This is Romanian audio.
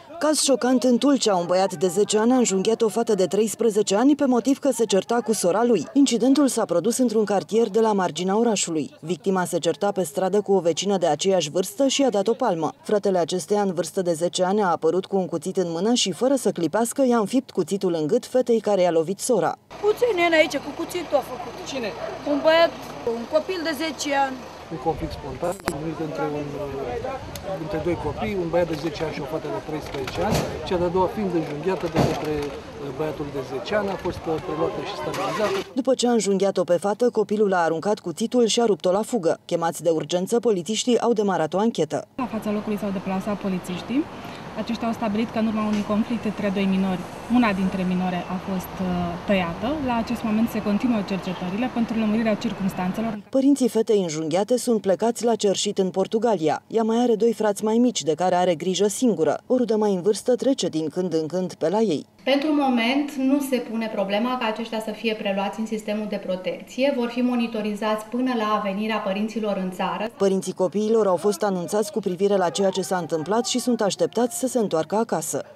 Caz șocant în Tulcea. Un băiat de 10 ani a înjunghiat o fată de 13 ani pe motiv că se certa cu sora lui. Incidentul s-a produs într-un cartier de la marginea orașului. Victima se certa pe stradă cu o vecină de aceeași vârstă și i-a dat o palmă. Fratele acesteia, în vârstă de 10 ani, a apărut cu un cuțit în mână și, fără să clipească, i-a înfipt cuțitul în gât fetei care i-a lovit sora. Puțin aici, cu cuțitul a făcut. Cine? Un băiat, un copil de 10 ani. Un conflict spontan, unit între doi copii, un băiat de 10 ani și o fată de 13 ani. Cea de-a doua fiind înjunghiată de către băiatul de 10 ani, a fost preluată și stabilizată. După ce a înjunghiat-o pe fată, copilul a aruncat cuțitul și a rupt-o la fugă. Chemați de urgență, polițiștii au demarat o anchetă. La fața locului s-au deplasat polițiștii. Aceștia au stabilit că în urma unui conflict între doi minori, una dintre minore a fost tăiată. La acest moment se continuă cercetările pentru lămurirea circumstanțelor. Părinții fetei înjunghiate sunt plecați la cerșit în Portugalia. Ea mai are 2 frați mai mici, de care are grijă singură. O rudă mai în vârstă trece din când în când pe la ei. Pentru moment nu se pune problema ca aceștia să fie preluați în sistemul de protecție. Vor fi monitorizați până la venirea părinților în țară. Părinții copiilor au fost anunțați cu privire la ceea ce s-a întâmplat și sunt așteptați să se întoarcă acasă.